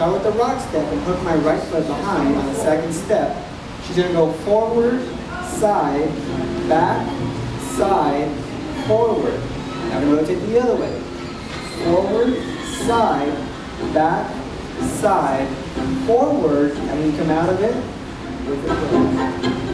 start with the rock step and hook my right foot behind on the second step. She's going to go forward, side, back, side, forward. Now I'm going to rotate the other way. Forward, side, back, side, forward. And when you come out of it, with the foot.